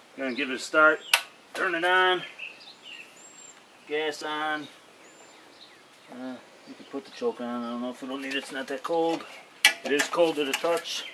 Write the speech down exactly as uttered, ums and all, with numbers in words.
Gonna give it a start. Turn it on. Gas on. Uh, you can put the choke on. I don't know if it'll need it. It's not that cold. It is cold to the touch.